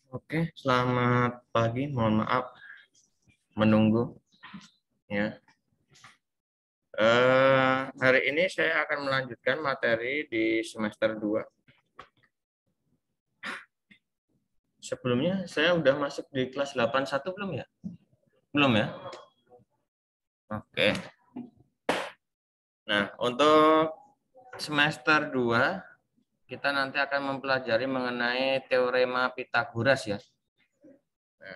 Oke, selamat pagi. Mohon maaf menunggu ya. Hari ini saya akan melanjutkan materi di semester 2. Sebelumnya saya udah masuk di kelas 81 belum ya? Belum ya? Oke. Nah, untuk semester 2 kita nanti akan mempelajari mengenai teorema Pitagoras ya. Nah,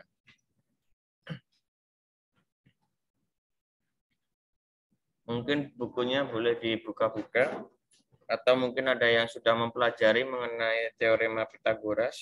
mungkin bukunya boleh dibuka-buka atau mungkin ada yang sudah mempelajari mengenai teorema Pitagoras.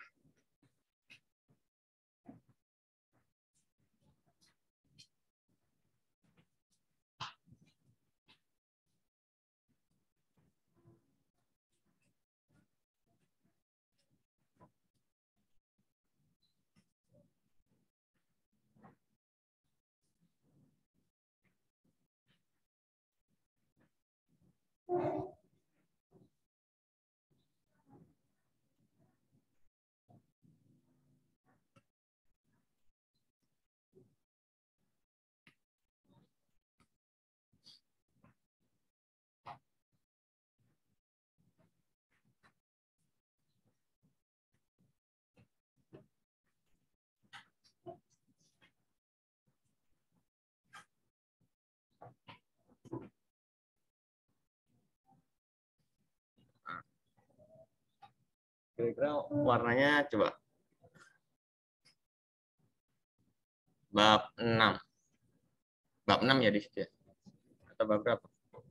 Kira-kira warnanya coba bab 6. Bab 6 ya di situ ya. Atau bab berapa?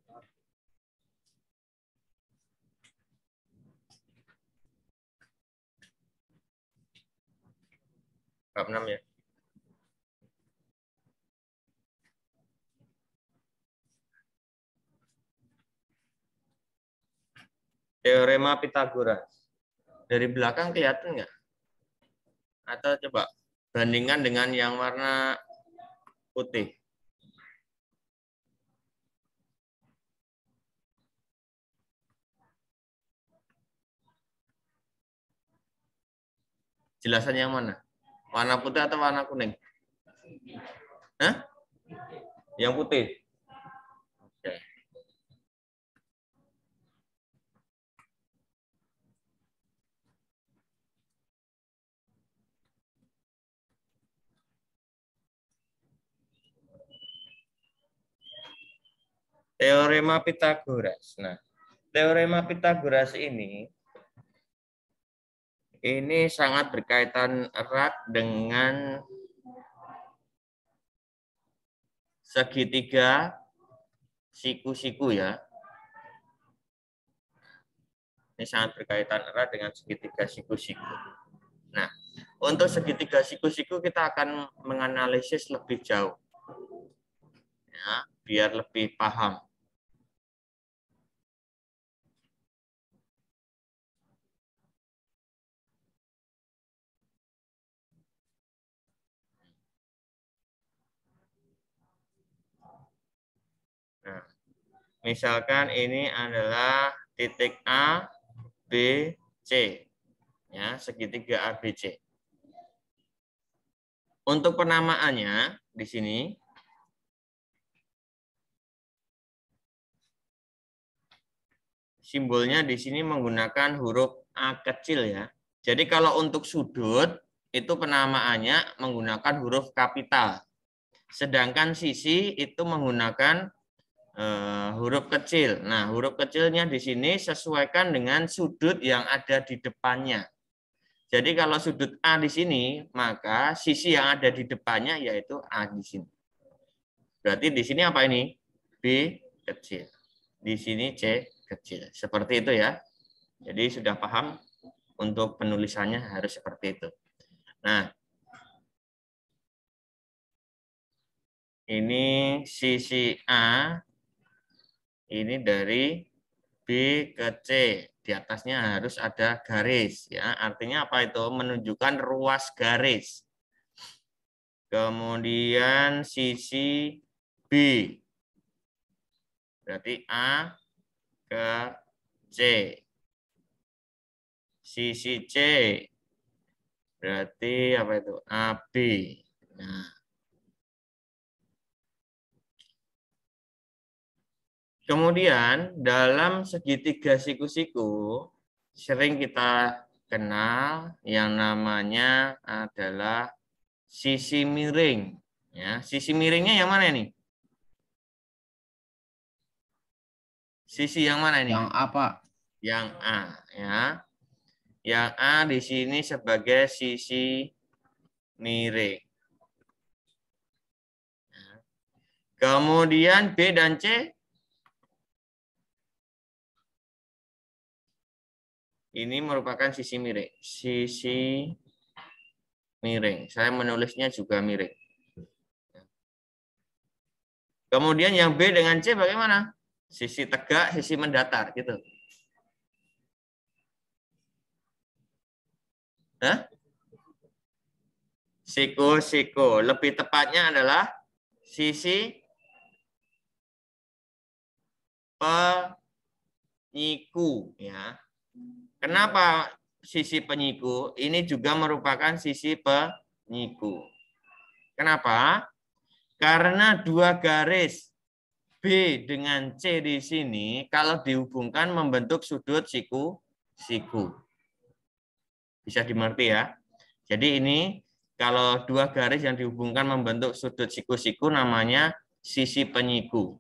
Bab 6 ya. Teorema Pitagoras. Dari belakang kelihatan nggak? Atau coba bandingkan dengan yang warna putih. Jelasan yang mana? Warna putih atau warna kuning? Hah? Yang putih. Oke. Teorema Pitagoras. Nah, teorema Pitagoras ini sangat berkaitan erat dengan segitiga siku-siku ya. Ini sangat berkaitan erat dengan segitiga siku-siku. Nah, untuk segitiga siku-siku kita akan menganalisis lebih jauh. Ya, biar lebih paham. Nah, misalkan ini adalah titik A, B, C. Ya, segitiga ABC. Untuk penamaannya di sini simbolnya di sini menggunakan huruf A kecil ya. Jadi kalau untuk sudut itu penamaannya menggunakan huruf kapital. Sedangkan sisi itu menggunakan huruf kecil. Nah, huruf kecilnya di sini sesuaikan dengan sudut yang ada di depannya. Jadi kalau sudut A di sini, maka sisi yang ada di depannya yaitu A di sini. Berarti di sini apa ini? B kecil. Di sini C kecil. Seperti itu ya. Jadi sudah paham untuk penulisannya harus seperti itu. Nah, ini sisi A, ini dari B ke C. Di atasnya harus ada garis. Ya, artinya apa itu? Menunjukkan ruas garis. Kemudian sisi B. Berarti A ke C. Sisi C Berarti apa itu? AB. Nah, kemudian dalam segitiga siku-siku sering kita kenal yang namanya adalah sisi miring. Ya, sisi miringnya yang mana ini? Sisi yang mana ini? Yang apa? Yang A, ya. Yang A di sini sebagai sisi miring. Kemudian B dan C ini merupakan sisi miring. Sisi miring. Saya menulisnya juga miring. Kemudian yang B dengan C bagaimana? Sisi tegak, sisi mendatar gitu. Hah? Siku-siku. Lebih tepatnya adalah sisi penyiku, ya. Kenapa sisi penyiku? Ini juga merupakan sisi penyiku. Kenapa? Karena dua garis B dengan C di sini kalau dihubungkan membentuk sudut siku-siku. Bisa dimengerti ya? Jadi ini kalau dua garis yang dihubungkan membentuk sudut siku-siku namanya sisi penyiku.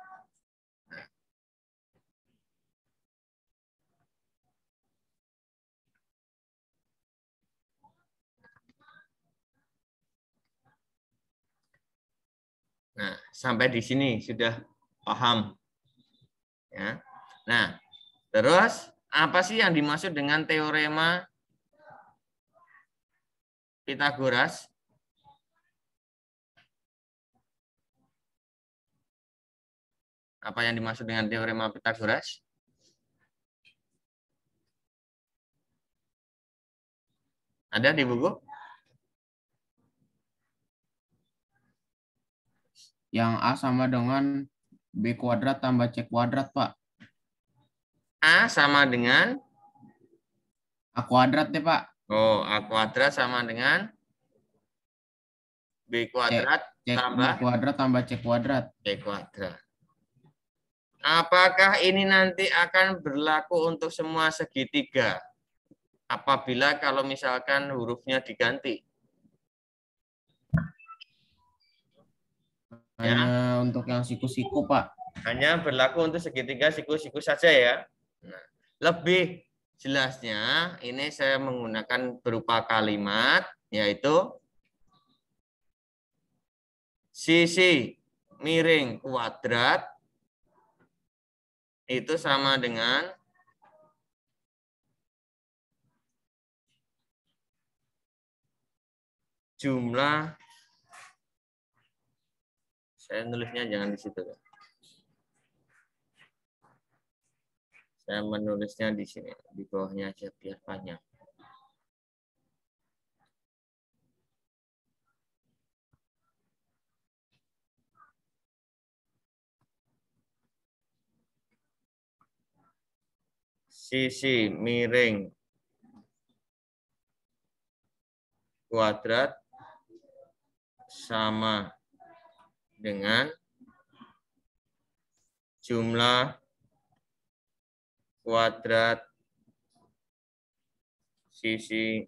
Nah, sampai di sini sudah paham. Ya. Nah, terus apa sih yang dimaksud dengan teorema Pitagoras? Apa yang dimaksud dengan teorema Pitagoras? Ada di buku? Yang A sama dengan B kuadrat tambah C kuadrat, Pak. A sama dengan? A kuadrat deh, Pak. Oh, A kuadrat sama dengan B kuadrat B tambah kuadrat tambah C kuadrat. C kuadrat. Apakah ini nanti akan berlaku untuk semua segitiga? Apabila kalau misalkan hurufnya diganti? Hanya untuk yang siku-siku, Pak. Hanya berlaku untuk segitiga siku-siku saja ya. Nah, lebih jelasnya ini saya menggunakan berupa kalimat yaitu sisi miring kuadrat itu sama dengan jumlah, saya nulisnya jangan di situ. Saya menulisnya di sini, di bawahnya aja biar panjang. Sisi miring kuadrat sama dengan jumlah kuadrat sisi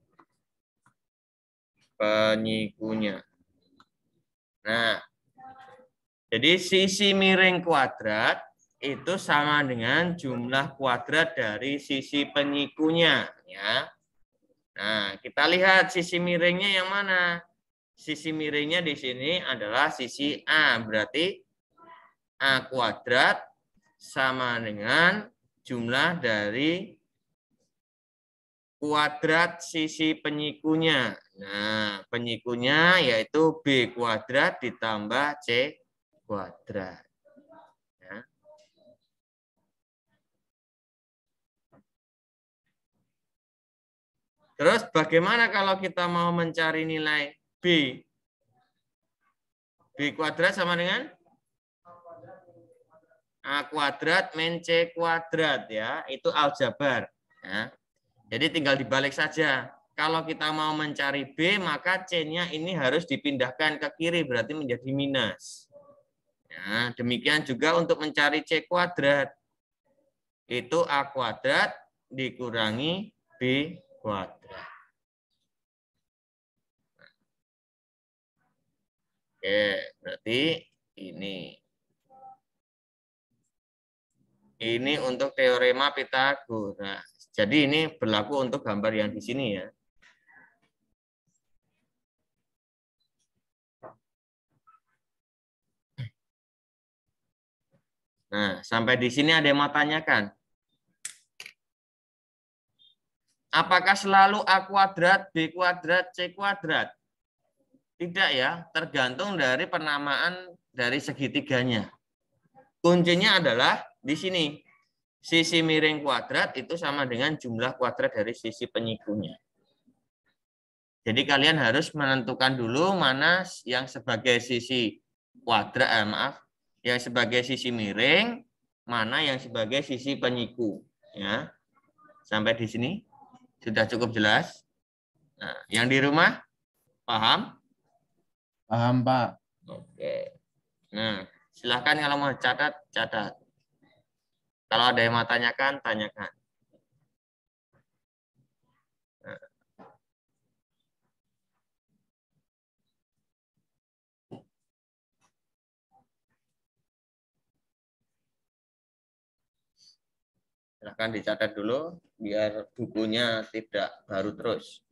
penyikunya. Nah, jadi sisi miring kuadrat itu sama dengan jumlah kuadrat dari sisi penyikunya, ya. Nah, kita lihat sisi miringnya yang mana? Sisi miringnya di sini adalah sisi A, berarti A kuadrat sama dengan jumlah dari kuadrat sisi penyikunya. Nah, penyikunya yaitu B kuadrat ditambah C kuadrat. Ya. Terus bagaimana kalau kita mau mencari nilai B? B kuadrat sama dengan A kuadrat min C kuadrat ya, itu aljabar. Ya. Jadi tinggal dibalik saja. kalau kita mau mencari B, maka C-nya ini harus dipindahkan ke kiri, berarti menjadi minus. Ya, demikian juga untuk mencari C kuadrat. Itu A kuadrat dikurangi B kuadrat. Oke, berarti ini. Ini untuk teorema Pythagoras. Jadi ini berlaku untuk gambar yang di sini ya. Nah, sampai di sini ada yang mau tanyakan. Apakah selalu A kuadrat, B kuadrat, C kuadrat? Tidak ya, tergantung dari penamaan dari segitiganya. Kuncinya adalah di sini. Sisi miring kuadrat itu sama dengan jumlah kuadrat dari sisi penyikunya. Jadi kalian harus menentukan dulu mana yang sebagai sisi kuadrat, yang sebagai sisi miring, mana yang sebagai sisi penyiku. Ya, sampai di sini sudah cukup jelas. Nah, yang di rumah paham? Paham, Pak. Oke. Nah, silahkan kalau mau catat, catat. Kalau ada yang mau tanyakan, tanyakan. Nah. Silahkan dicatat dulu, biar bukunya tidak baru terus.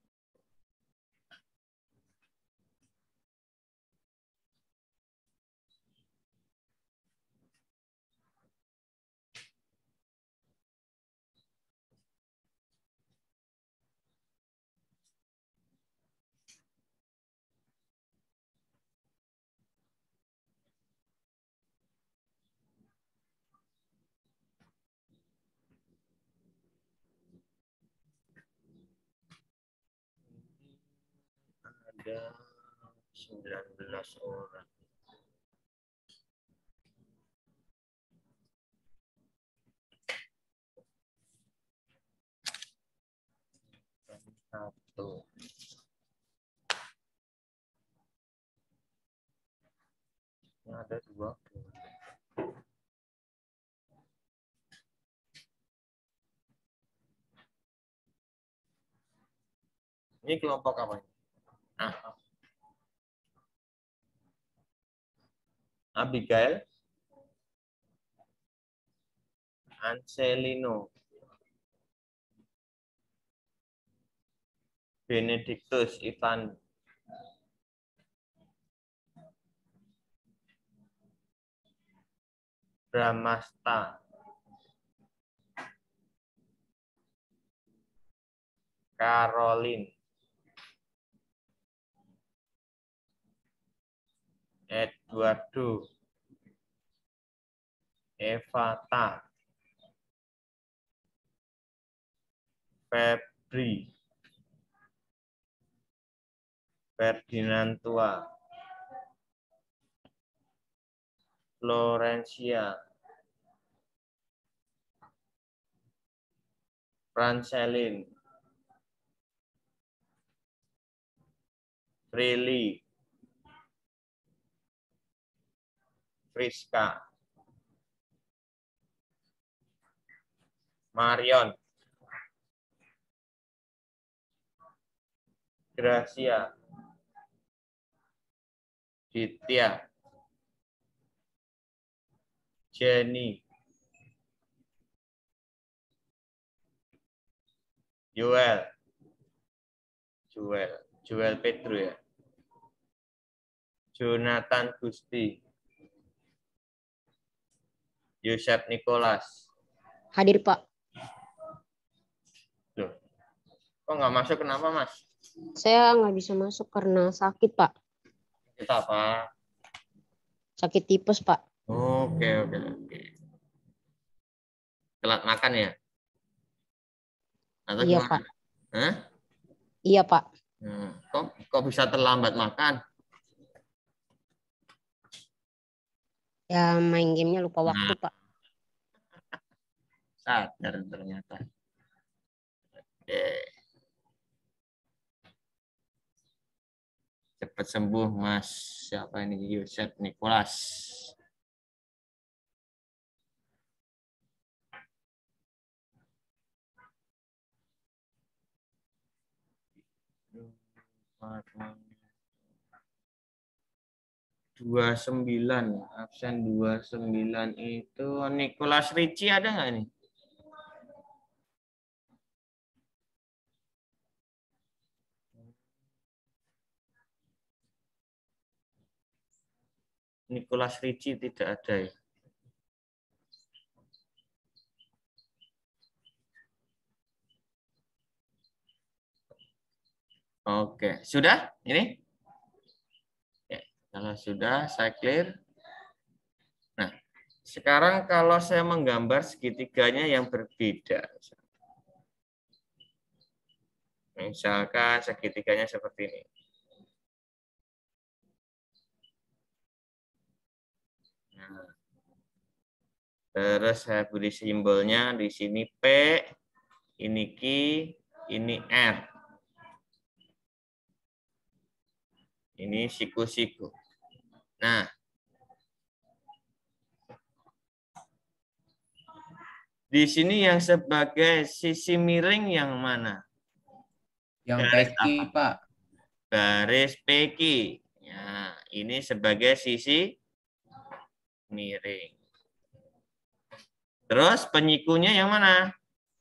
Ada 19 orang. Satu. Ini ada dua. Ini kelompok apa? Nah, Abigail, Angelino, Benedictus, Ivan, Bramasta, Caroline, Eduardo, Evata, Febri, Ferdinantua, Florencia, Francelin, Prilly, Friska, Marion, Gracia, Ditya, Jenny, Joel, Joel Pedro ya, Jonathan Gusti, Yosef Nicholas. Hadir, Pak. Loh, kok nggak masuk, kenapa, Mas? Saya nggak bisa masuk karena sakit, Pak. Kita apa? Sakit tipes, Pak. Oke. Telat makan ya? Atau Iya, gimana? Pak. Hah? Iya, Pak. Kok bisa terlambat makan? Ya, main gamenya lupa waktu, Pak. Sadar ternyata. Oke. Cepat sembuh, Mas. Siapa ini? Yosef Nicholas. Dua 29, absen 29 itu Nicholas Ricci ada nggak nih? Nicholas Ricci tidak ada ya. Oke, sudah ini? Oke, kalau sudah saya clear. Nah, sekarang kalau saya menggambar segitiganya yang berbeda. Misalkan segitiganya seperti ini. Nah, terus saya beri simbolnya di sini P, ini Q, ini R. Ini siku-siku. Nah, di sini yang sebagai sisi miring yang mana? Yang Garis PQ, apa? Pak. Garis PQ. Ya, ini sebagai sisi miring. Terus penyikunya yang mana?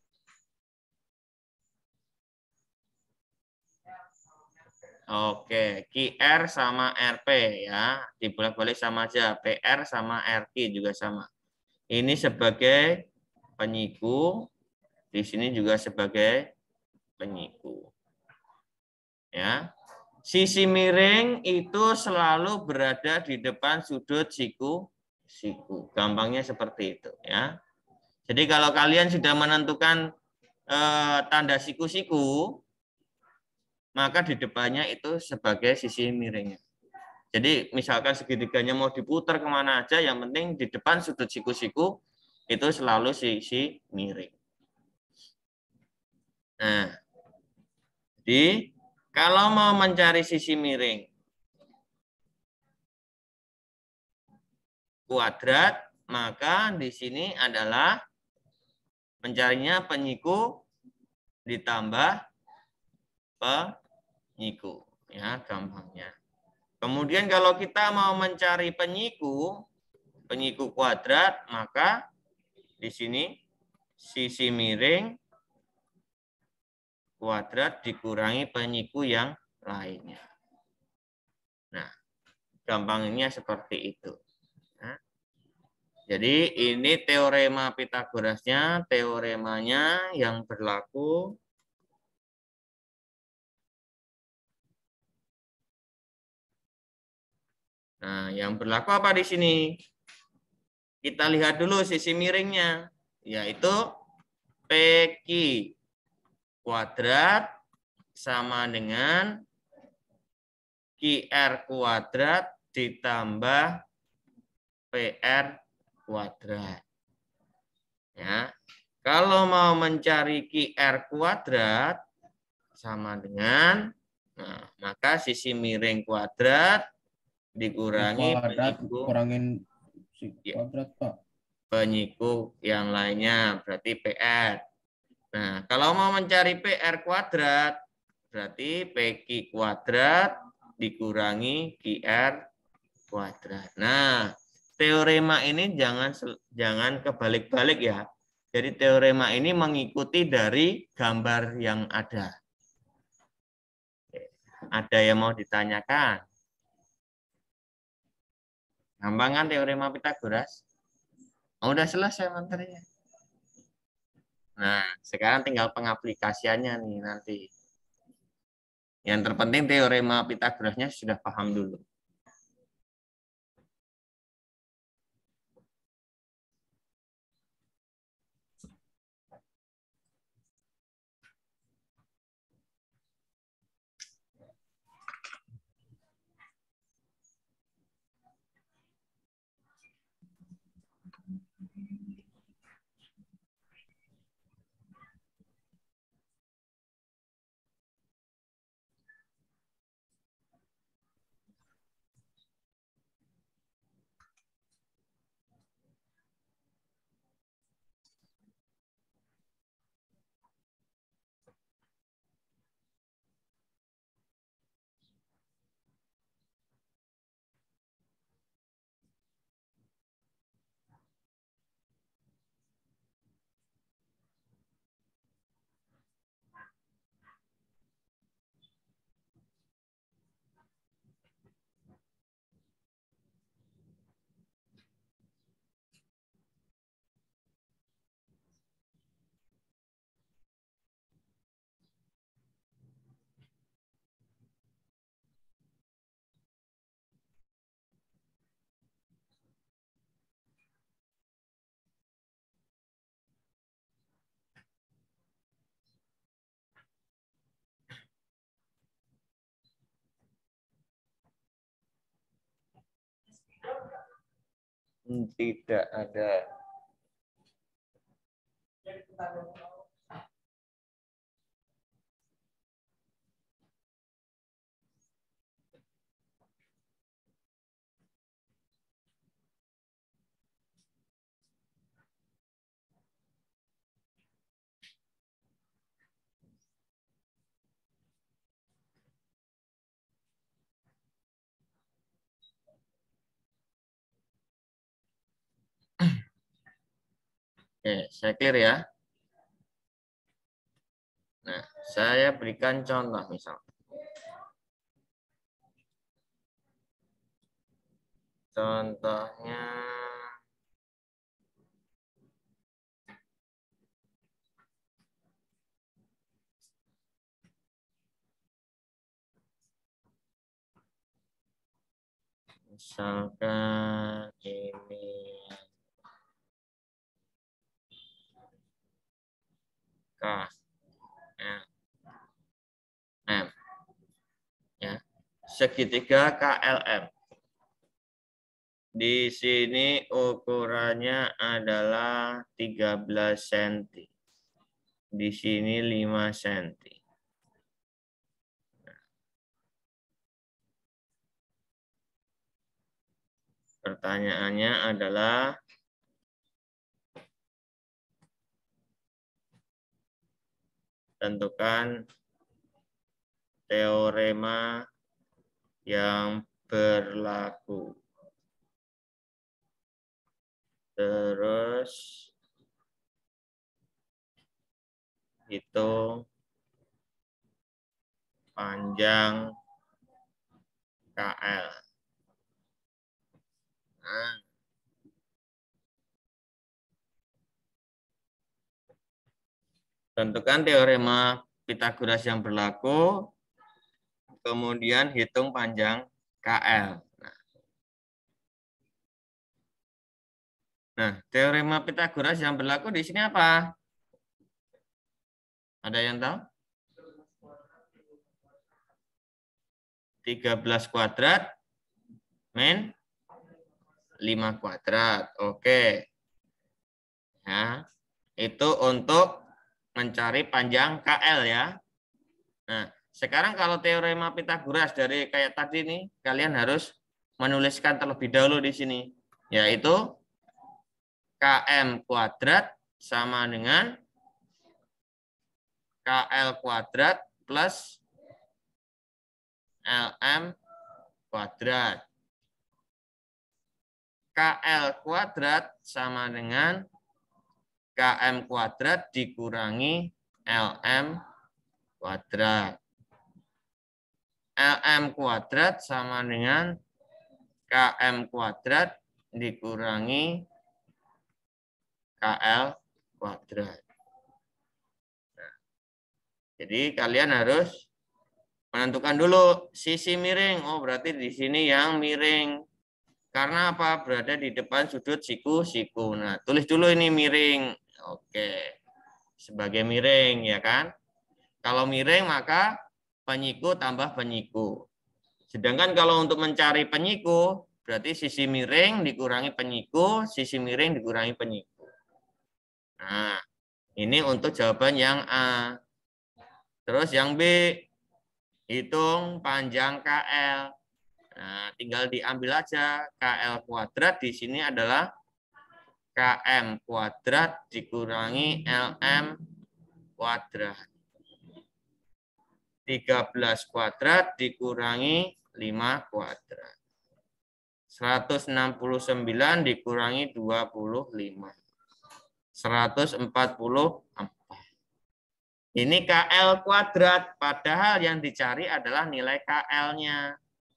Oke, QR sama RP ya. Dibolak-balik sama aja. PR sama RQ juga sama. Ini sebagai penyiku. Di sini juga sebagai penyiku. Ya. Sisi miring itu selalu berada di depan sudut siku. Gampangnya seperti itu ya. Jadi kalau kalian sudah menentukan tanda siku-siku, maka di depannya itu sebagai sisi miringnya. Jadi misalkan segitiganya mau diputar kemana aja, yang penting di depan sudut siku-siku itu selalu sisi miring. Nah, jadi kalau mau mencari sisi miring kuadrat, maka di sini adalah mencarinya penyiku ditambah penyiku. Ya, gampangnya. Kemudian kalau kita mau mencari penyiku kuadrat, maka di sini sisi miring kuadrat dikurangi penyiku yang lainnya. Nah, gampangnya seperti itu. Nah, jadi ini teorema Pitagorasnya, teoremanya yang berlaku. Nah, yang berlaku apa di sini? Kita lihat dulu sisi miringnya, yaitu PQ kuadrat sama dengan QR kuadrat ditambah PR kuadrat. Ya. Kalau mau mencari QR kuadrat sama dengan, nah, maka sisi miring kuadrat dikurangi Kuadrat penyiku, kurangin kuadrat, Pak. penyiku yang lainnya, berarti PR. Nah, kalau mau mencari PR kuadrat, berarti PQ kuadrat dikurangi QR kuadrat. Nah, teorema ini jangan kebalik-balik ya. Jadi teorema ini mengikuti dari gambar yang ada. Ada yang mau ditanyakan? Gampang kan teorema Pitagoras? Oh, udah selesai materinya. Nah, sekarang tinggal pengaplikasiannya nih nanti. Yang terpenting teorema Pitagorasnya sudah paham dulu. Tidak ada. Oke, saya clear ya. Nah, saya berikan contoh misal. Contohnya misalkan ini K, L, M. Ya. Segitiga KLM. Di sini ukurannya adalah 13 cm. Di sini 5 cm. Pertanyaannya adalah tentukan teorema yang berlaku. Terus hitung panjang KL. Nah, tentukan teorema Pitagoras yang berlaku, kemudian hitung panjang KL. Nah, teorema Pitagoras yang berlaku di sini apa? Ada yang tahu? 13 kuadrat min 5 kuadrat. Oke. Ya, itu untuk mencari panjang KL ya. Nah, sekarang kalau teorema Pitagoras dari kayak tadi nih, kalian harus menuliskan terlebih dahulu di sini, yaitu KM kuadrat sama dengan KL kuadrat plus LM kuadrat. KL kuadrat sama dengan KM kuadrat dikurangi LM kuadrat. LM kuadrat sama dengan KM kuadrat dikurangi KL kuadrat. Nah, jadi kalian harus menentukan dulu sisi miring. Oh, berarti di sini yang miring. Karena apa? Berada di depan sudut siku-siku. Nah, tulis dulu ini miring. Oke. Sebagai miring, ya kan? Kalau miring, maka penyiku tambah penyiku. Sedangkan kalau untuk mencari penyiku, berarti sisi miring dikurangi penyiku, sisi miring dikurangi penyiku. Nah, ini untuk jawaban yang A. Terus yang B, hitung panjang KL. Nah, tinggal diambil aja KL kuadrat di sini adalah KM kuadrat dikurangi LM kuadrat. 13 kuadrat dikurangi 5 kuadrat. 169 dikurangi 25. 144. Ini KL kuadrat, padahal yang dicari adalah nilai KL-nya.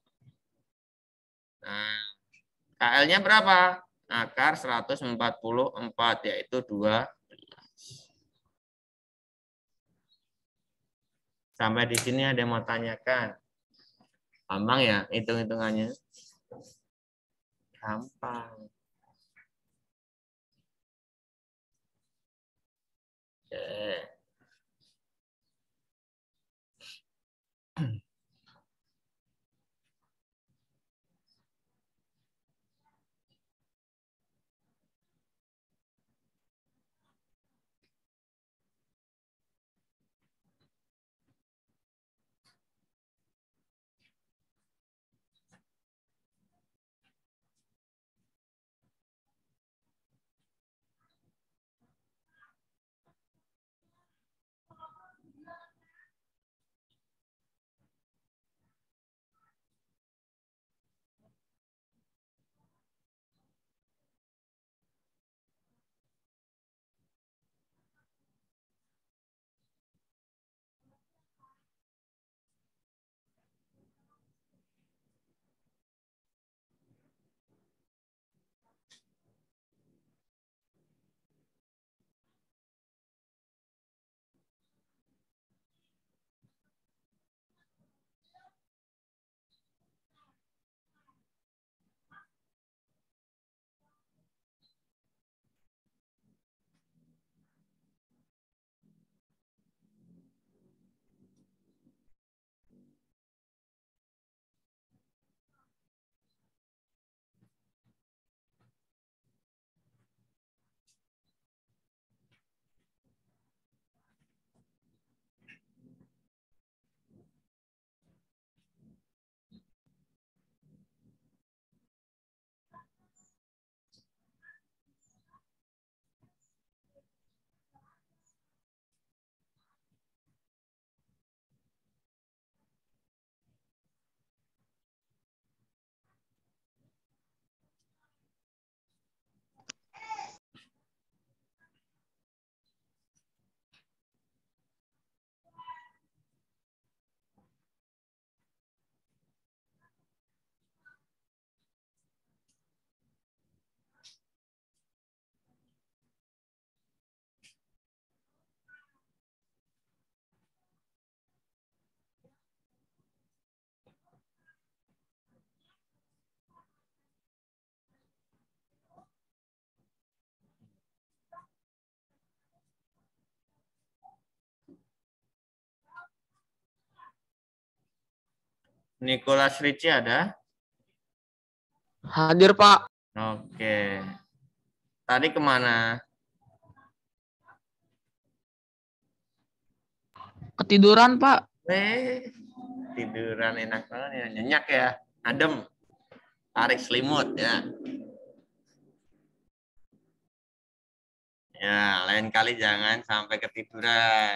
Nah, KL-nya berapa? Akar 144, yaitu 12. Sampai di sini ada yang mau tanyakan? Gampang ya hitung-hitungannya? Gampang. Oke. Nicholas Ricci ada? Hadir, Pak. Oke. Tadi kemana? Ketiduran, Pak. Tiduran enak banget ya. Nyenyak ya. Adem. Tarik selimut ya. Ya, lain kali jangan sampai ketiduran.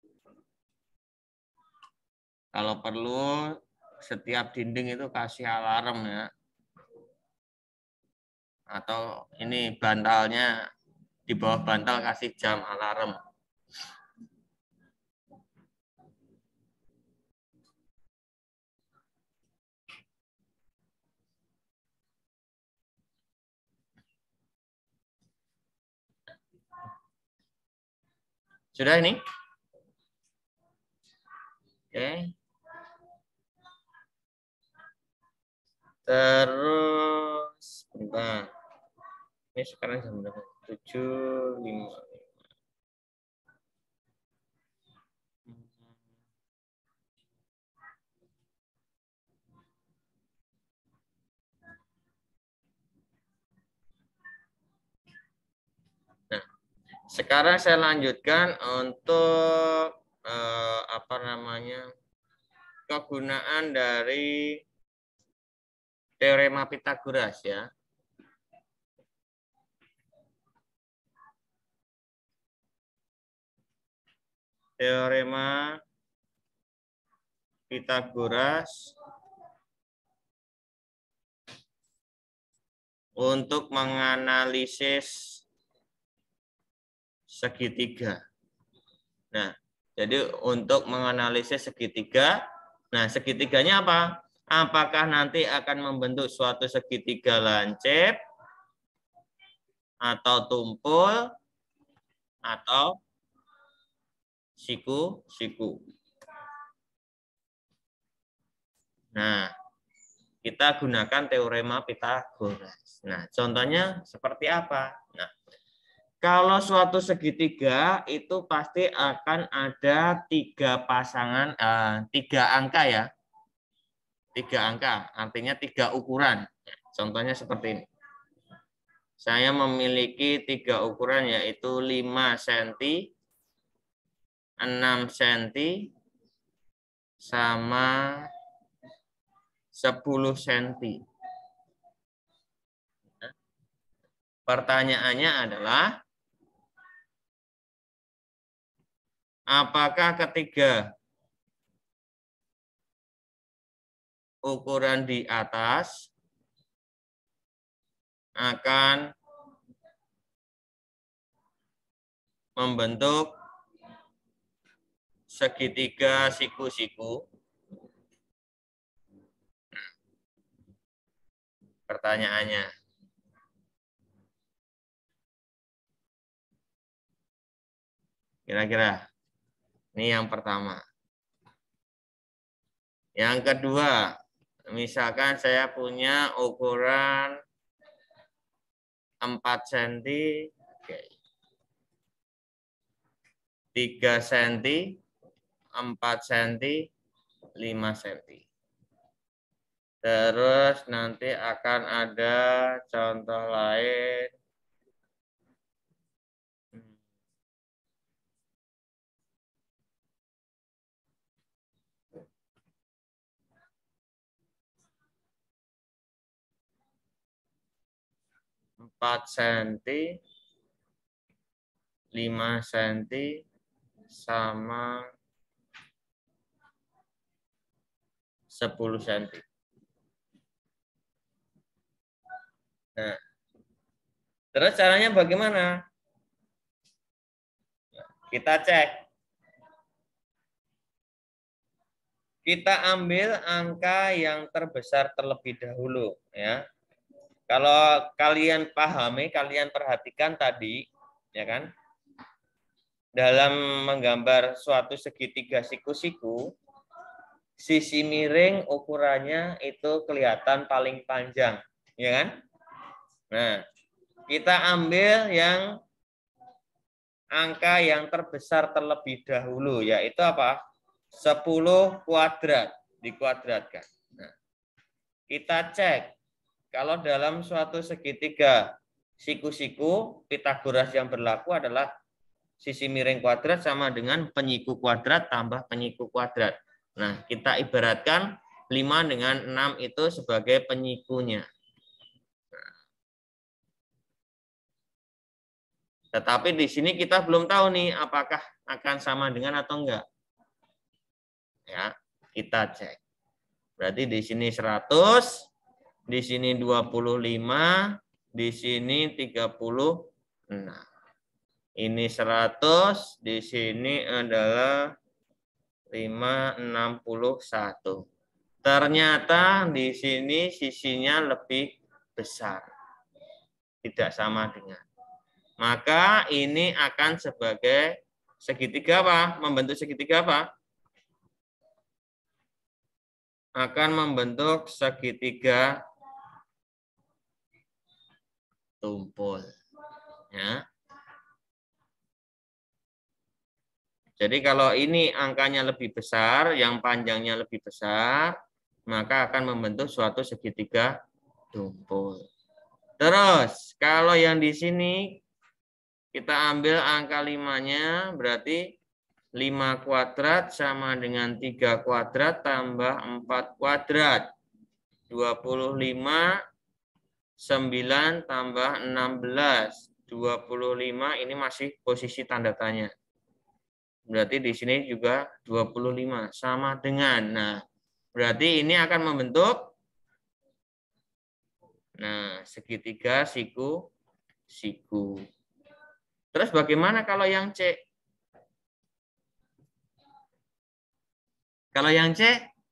Kalau perlu, setiap dinding itu kasih alarm ya. Atau ini bantalnya, di bawah bantal kasih jam alarm. Sudah ini? Oke. Terus, bentar. Ini sekarang jam berapa? 7.05. Nah, sekarang saya lanjutkan untuk kegunaan dari teorema Pythagoras ya. Teorema Pythagoras untuk menganalisis segitiga. Nah, jadi untuk menganalisis segitiga, nah segitiganya apa? Apakah nanti akan membentuk suatu segitiga lancip, atau tumpul, atau siku-siku. Nah, kita gunakan teorema Pythagoras. Nah, contohnya seperti apa? Nah, kalau suatu segitiga itu pasti akan ada tiga angka ya. 3 angka, artinya 3 ukuran. Contohnya seperti ini. Saya memiliki 3 ukuran yaitu 5 cm, 6 cm, sama 10 cm. Pertanyaannya adalah, apakah ketiga ukuran di atas akan membentuk segitiga siku-siku? Pertanyaannya. Kira-kira. Ini yang pertama. Yang kedua, misalkan saya punya ukuran 4 cm, 3 cm, 4 cm, 5 cm. Terus nanti akan ada contoh lain. Empat cm, 5 cm, sama 10 cm. Nah, terus caranya bagaimana? Kita cek. Kita ambil angka yang terbesar terlebih dahulu, ya. Kalau kalian pahami, kalian perhatikan tadi, ya kan? Dalam menggambar suatu segitiga siku-siku, sisi miring ukurannya itu kelihatan paling panjang, ya kan? Nah, kita ambil yang angka yang terbesar terlebih dahulu, yaitu apa? 10 kuadrat, dikuadratkan. Nah, Kita cek. Kalau dalam suatu segitiga siku-siku, Pitagoras yang berlaku adalah sisi miring kuadrat sama dengan penyiku kuadrat tambah penyiku kuadrat. Nah, kita ibaratkan 5 dengan 6 itu sebagai penyikunya. Tetapi di sini kita belum tahu nih apakah akan sama dengan atau enggak. Ya, kita cek. Berarti di sini 100, di sini 25, di sini 36. Ini 100, di sini adalah 561. Ternyata di sini sisinya lebih besar. Tidak sama dengan. Maka ini akan sebagai segitiga apa? Membentuk segitiga apa? Akan membentuk segitiga tumpul. Ya. Jadi kalau ini angkanya lebih besar, yang panjangnya lebih besar, maka akan membentuk suatu segitiga tumpul. Terus, kalau yang di sini kita ambil angka 5-nya, berarti 5 kuadrat sama dengan 3 kuadrat tambah 4 kuadrat. 25, 9 tambah 16. 25 ini masih posisi tanda tanya. Berarti di sini juga 25 sama dengan. Nah, berarti ini akan membentuk segitiga siku. Terus bagaimana kalau yang C? Kalau yang C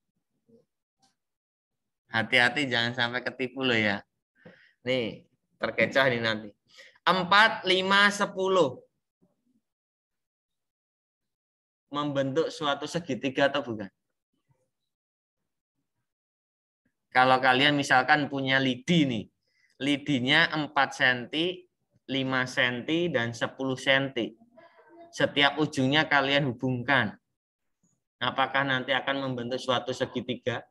hati-hati jangan sampai ketipu loh ya. Nih, terkecoh ini nanti. 4, 5, 10. Membentuk suatu segitiga atau bukan? Kalau kalian misalkan punya lidi nih. Lidinya 4 cm, 5 cm, dan 10 cm. Setiap ujungnya kalian hubungkan. Apakah nanti akan membentuk suatu segitiga?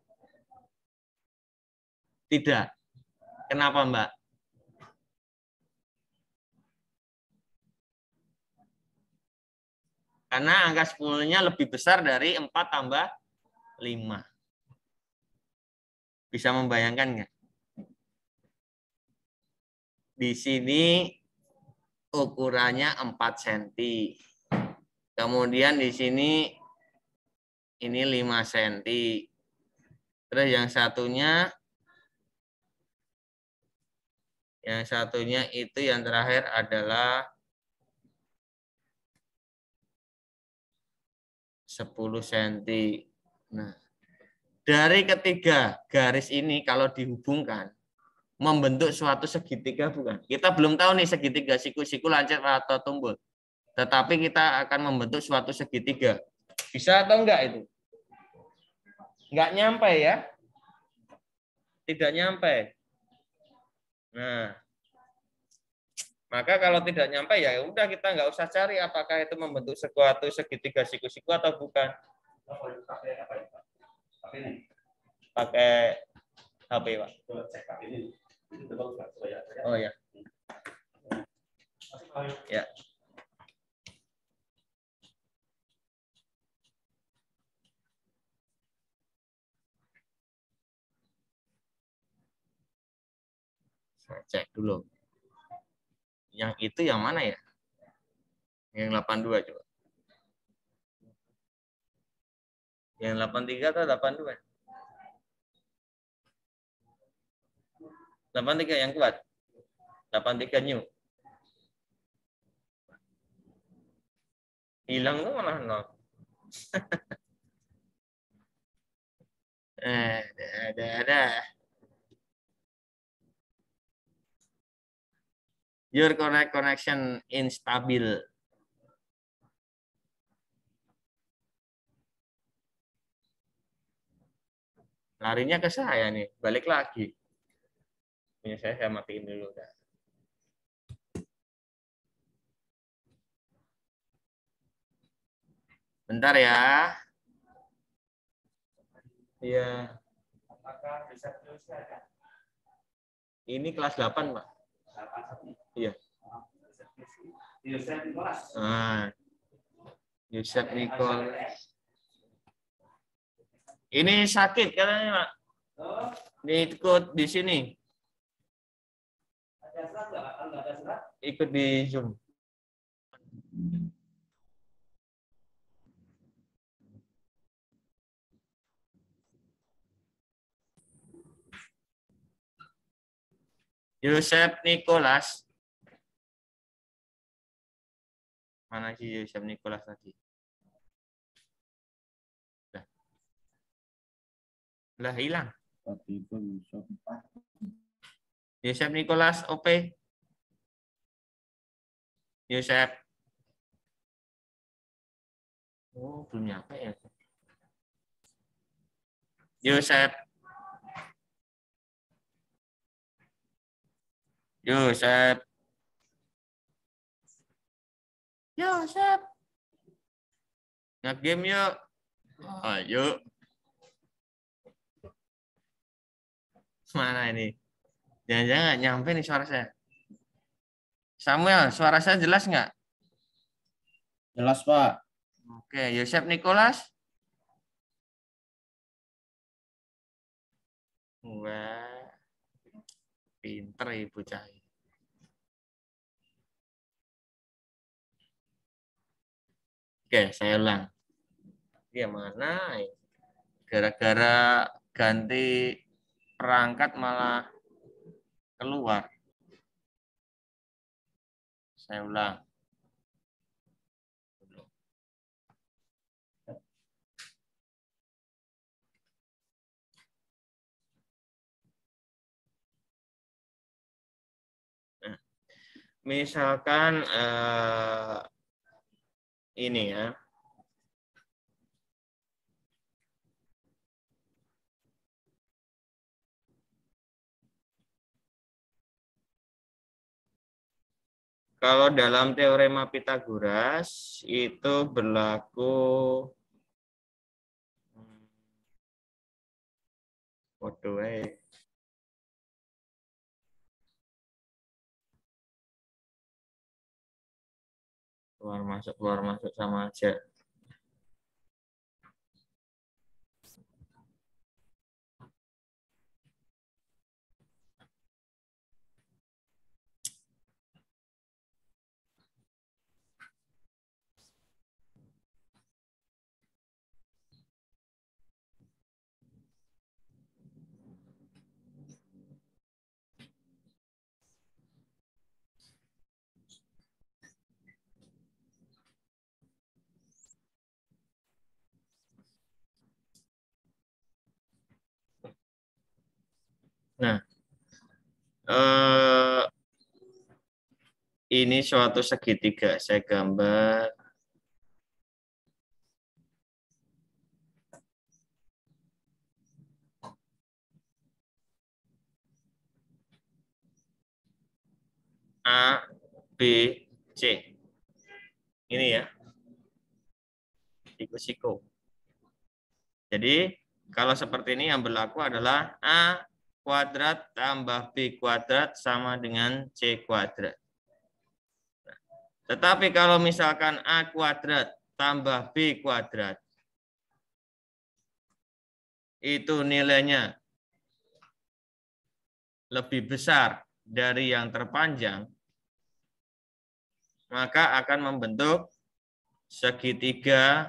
Tidak. Kenapa, Mbak? Karena angka 10-nya lebih besar dari 4 tambah 5. Bisa membayangkan nggak? Di sini ukurannya 4 cm. Kemudian di sini ini 5 cm. Terus yang satunya itu yang terakhir adalah 10 cm. Nah, dari ketiga garis ini kalau dihubungkan membentuk suatu segitiga bukan? Kita belum tahu nih segitiga siku-siku lancet atau tumpul. Tetapi kita akan membentuk suatu segitiga. Bisa atau enggak itu? Enggak nyampe ya? Tidak nyampe. Nah, maka kalau tidak nyampe ya udah kita nggak usah cari apakah itu membentuk suatu segitiga siku-siku atau bukan. Pakai HP, Pak. Oh ya. Ya. Saya cek dulu. Yang itu yang mana ya? Yang 82 coba. Yang 83 atau 82? 83 yang kuat. 83 new. Hilang tuh malah 0. Ada. Your connection instabil. Larinya ke saya nih, balik lagi. Punya saya matiin dulu. Bentar ya. Iya. Ini kelas 8, Pak. Iya. Yosef Nicholas. Ini sakit katanya, Pak. Ini ikut di sini. Ikut di Zoom. Yosef Nicholas. Mana sih Yosef Nicholas tadi? Lah hilang. Yosef Nicholas OP. Yosef. Oh, belum nyampe ya. Yosef. Yosef. Yosef. Nge-game yuk. Ayo. Mana ini? Jangan-jangan nggak nyampe nih suara saya. Samuel, suara saya jelas nggak? Jelas, Pak. Oke, Yosef Nicholas. Wah, pinter ibu cahaya. Oke, saya ulang. Dia mana? Gara-gara ganti perangkat malah keluar. Saya ulang. Nah, misalkan ini ya. Kalau dalam teorema Pythagoras itu berlaku keluar masuk sama aja. Nah, ini suatu segitiga. Saya gambar. A, B, C. Ini ya. Siku-siku. Jadi, kalau seperti ini yang berlaku adalah A kuadrat tambah B kuadrat sama dengan C kuadrat. Tetapi kalau misalkan A kuadrat tambah B kuadrat, itu nilainya lebih besar dari yang terpanjang, maka akan membentuk segitiga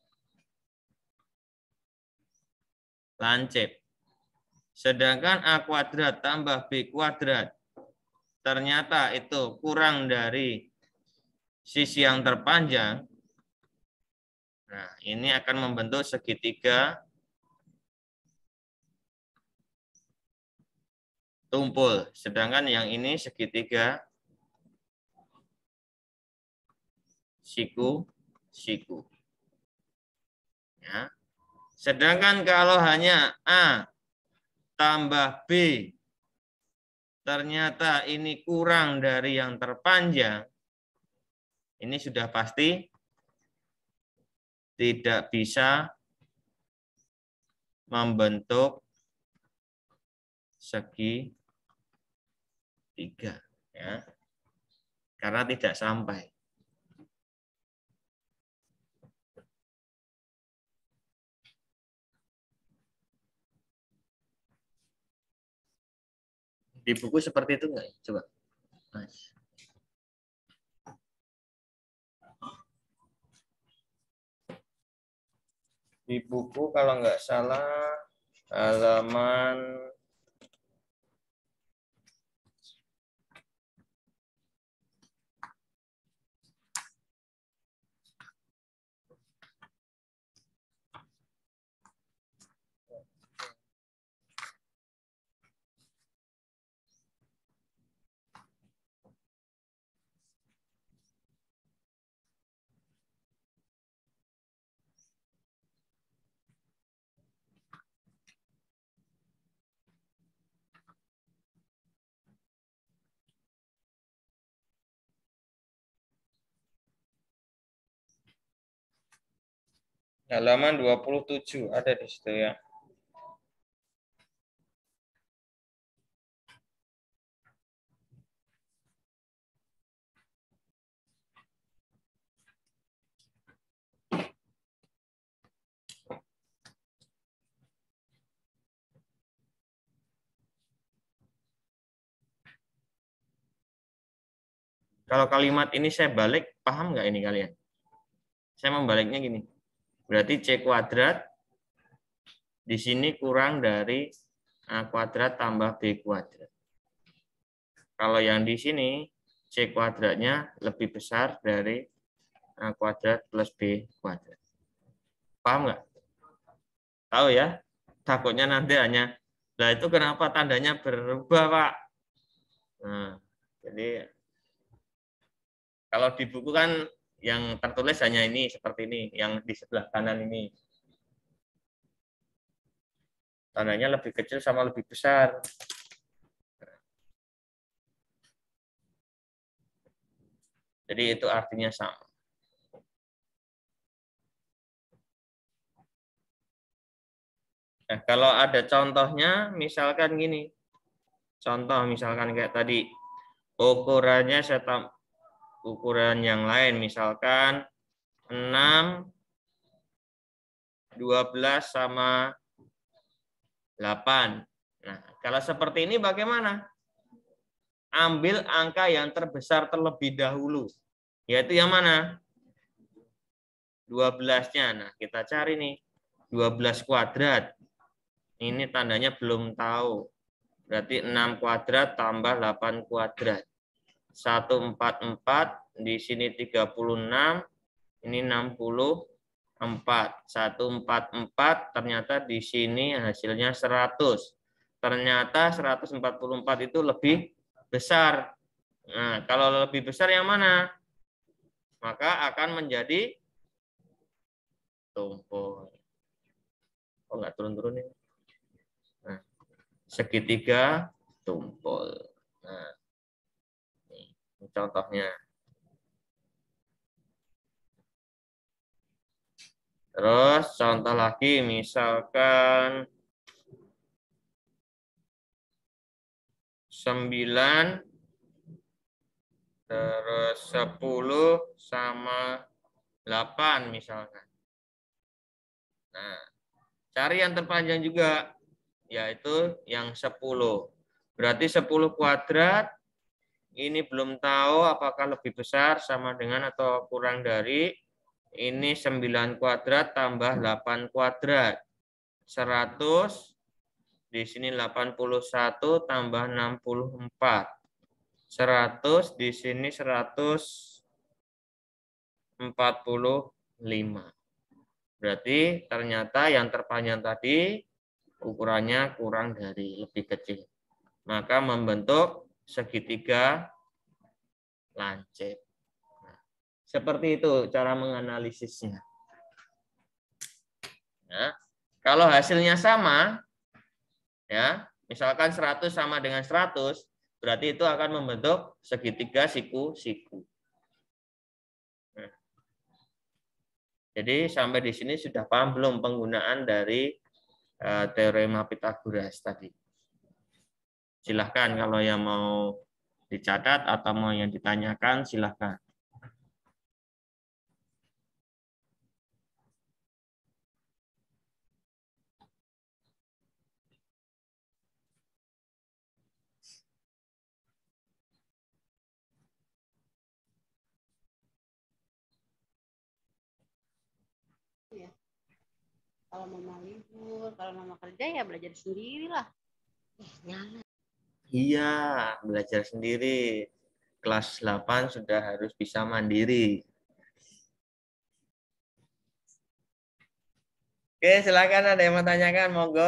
lancip. Sedangkan A kuadrat tambah B kuadrat ternyata itu kurang dari sisi yang terpanjang. Nah, ini akan membentuk segitiga tumpul. Sedangkan yang ini segitiga siku-siku. Ya. Sedangkan kalau hanya A tambah B, ternyata ini kurang dari yang terpanjang, ini sudah pasti tidak bisa membentuk segi 3 ya. Karena tidak sampai. Di buku seperti itu enggak? Coba. Mas. Di buku kalau nggak salah halaman halaman 27 ada di situ ya. Kalau kalimat ini saya balik, paham nggak ini kalian? Saya membaliknya gini. Berarti C kuadrat di sini kurang dari A kuadrat tambah B kuadrat. Kalau yang di sini C kuadratnya lebih besar dari A kuadrat plus B kuadrat. Paham nggak? Tahu ya? Takutnya nanti hanya, lah itu kenapa tandanya berubah, Pak? Nah, jadi kalau di buku kan yang tertulis hanya ini, seperti ini, yang di sebelah kanan ini. Tandanya lebih kecil sama lebih besar. Jadi itu artinya sama. Nah, kalau ada contohnya, misalkan gini. Contoh misalkan kayak tadi, ukurannya ukuran yang lain, misalkan 6, 12 sama 8. Nah, kalau seperti ini bagaimana? Ambil angka yang terbesar terlebih dahulu. Yaitu yang mana? 12-nya. Nah, kita cari nih. 12 kuadrat. Ini tandanya belum tahu. Berarti 6 kuadrat tambah 8 kuadrat. 144, di sini 36, ini 64. 144 ternyata di sini hasilnya 100. Ternyata 144 itu lebih besar. Nah, kalau lebih besar yang mana? Maka akan menjadi tumpul. Oh, enggak turun-turun ini. Nah, segitiga tumpul. Nah, ini contohnya. Terus contoh lagi, misalkan 9 terus 10 sama 8 misalkan. Nah, cari yang terpanjang juga, yaitu yang 10. Berarti 10 kuadrat, ini belum tahu apakah lebih besar sama dengan atau kurang dari, ini 9 kuadrat tambah 8 kuadrat. 100, di sini 81 tambah 64. 100, di sini 145. Berarti ternyata yang terpanjang tadi ukurannya kurang dari, lebih kecil. Maka membentuk segitiga lancip. Nah, seperti itu cara menganalisisnya. Nah, kalau hasilnya sama, ya, misalkan 100 sama dengan 100, berarti itu akan membentuk segitiga siku-siku. Nah, jadi sampai di sini sudah paham belum penggunaan dari teorema Pythagoras tadi? Silahkan kalau yang mau dicatat atau mau yang ditanyakan, silahkan. Kalau mama libur, kalau mama kerja ya belajar sendiri lah. Nyala. Iya, belajar sendiri. Kelas 8 sudah harus bisa mandiri. Oke, silakan ada yang mau tanyakan, monggo.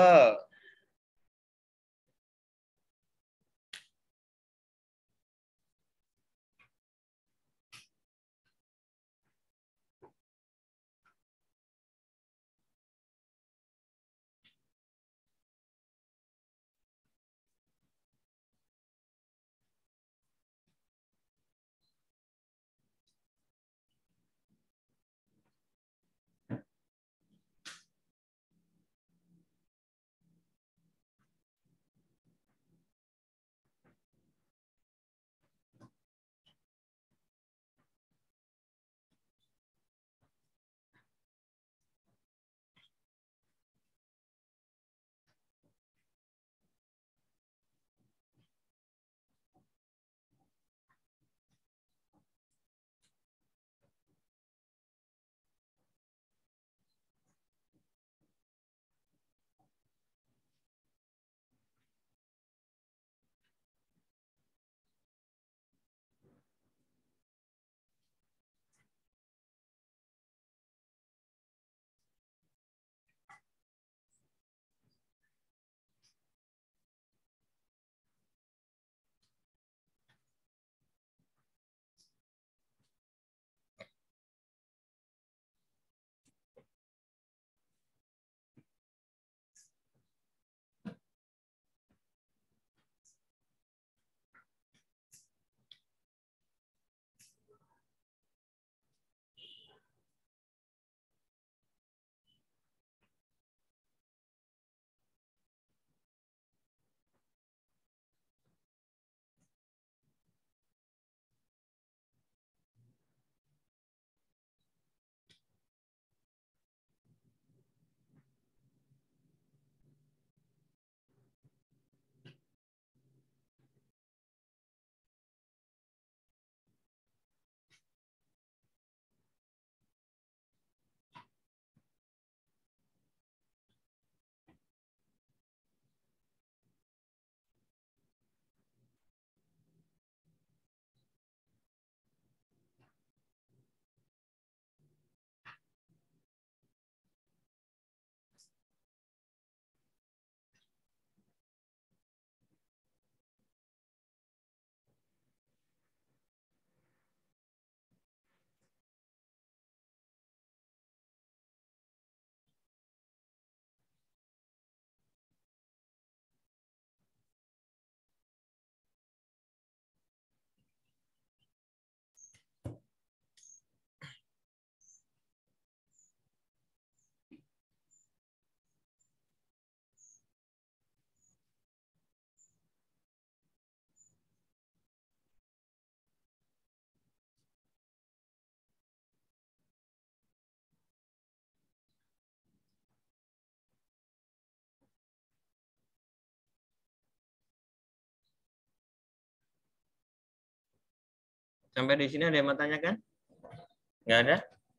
Sampai di sini ada yang mau tanyakan? Nggak ada?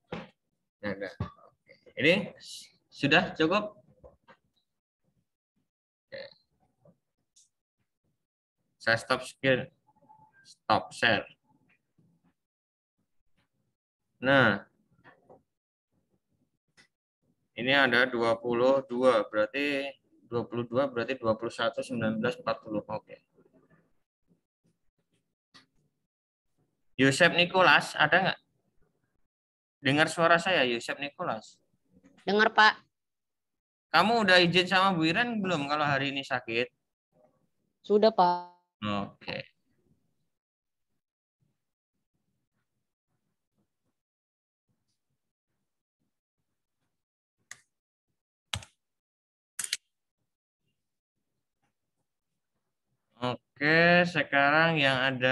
Nggak ada. Oke. Ini sudah cukup? Oke. Saya stop share. Nah, ini ada 22, berarti 22 berarti 21, 19, 40. Oke. Yosep Nicholas, ada nggak? Dengar suara saya, Yosep Nicholas. Dengar Pak. Kamu udah izin sama Bu Iren belum kalau hari ini sakit? Sudah Pak. Oke. Oke, sekarang yang ada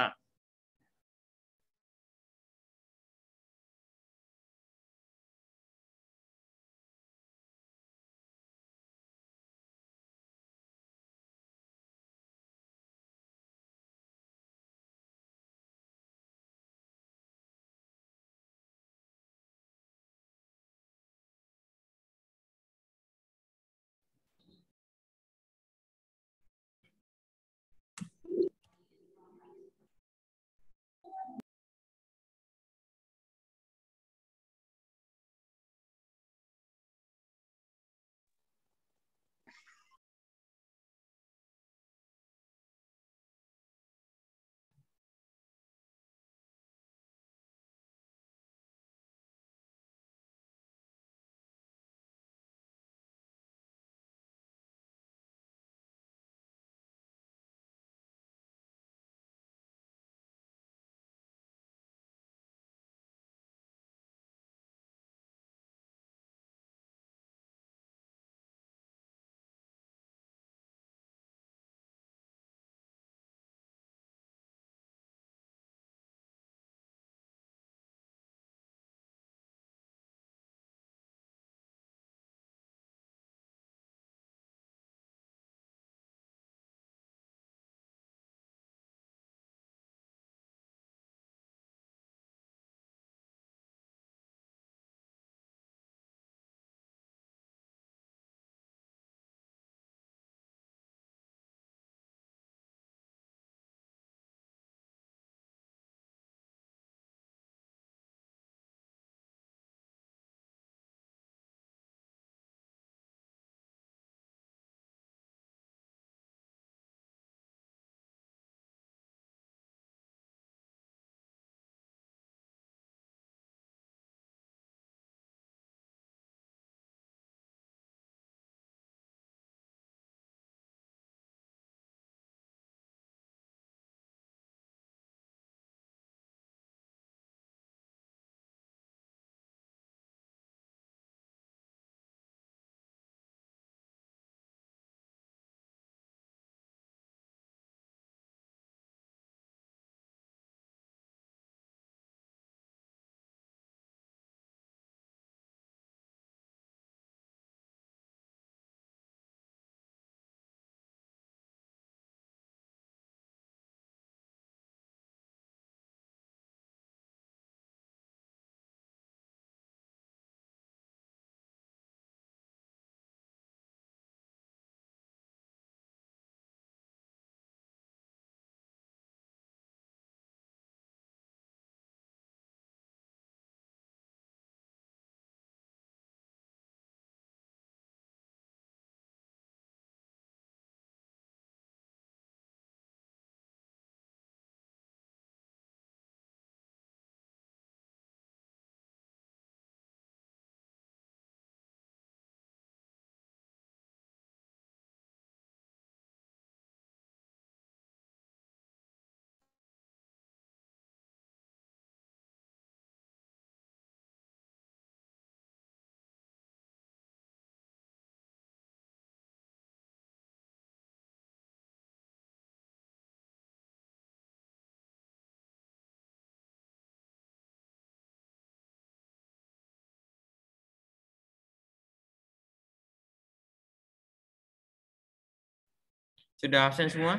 sudah absen semua?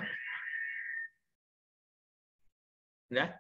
Sudah?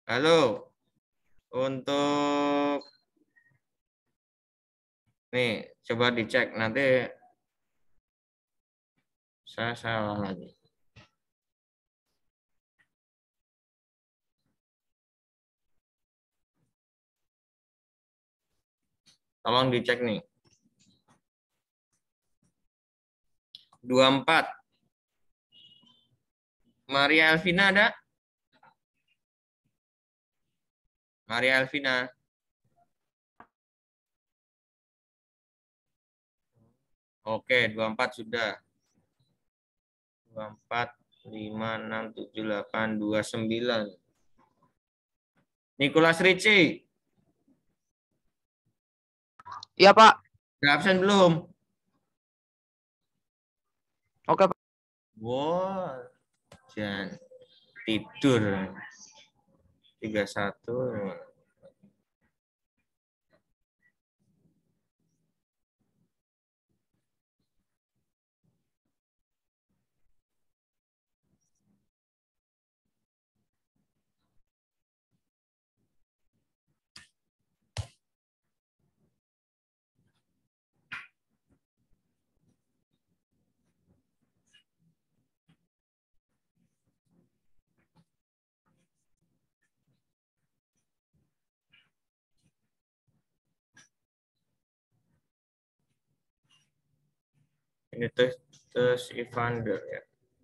Halo, untuk nih coba dicek nanti saya salah lagi. Tolong dicek nih. 24. Maria Elvina ada? Maria Elvina. Oke, 24 sudah. 24, 5, 6, 7, 8, 29. Nicholas Ricci. Iya, Pak. Udah absen belum? Oke, Pak. Wow, jangan tidur. 31. Ini tes Evander ya.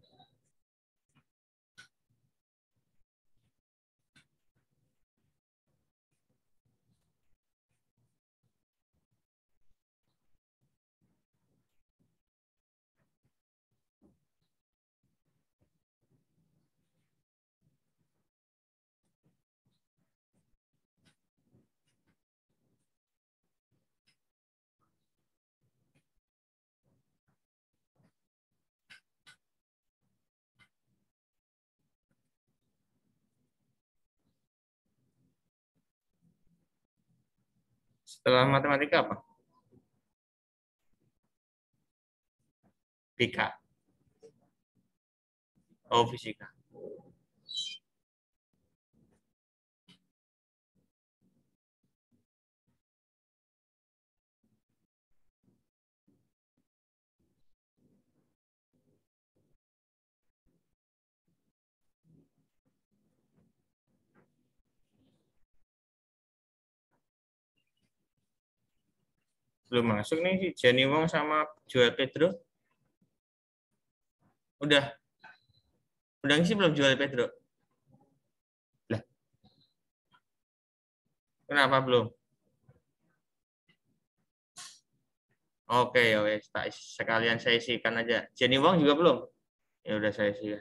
Setelah matematika apa? Fisika. Oh, fisika. Belum masuk nih si Jenny Wong sama Joel Pedro. Udah. Udah ngisi belum Joel Pedro? Lah, kenapa belum? Oke, ya wes, sekalian saya isikan aja. Jenny Wong juga belum? Ya udah saya isi.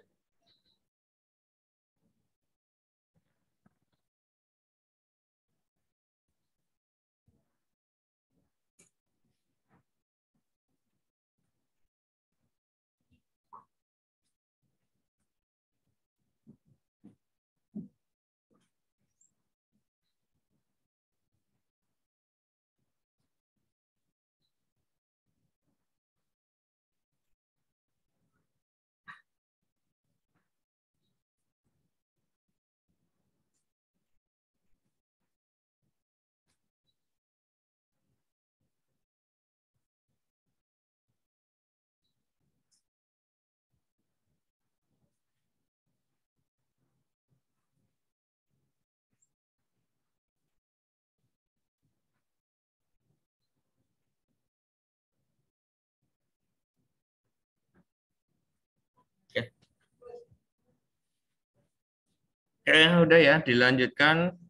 Oke, udah ya, dilanjutkan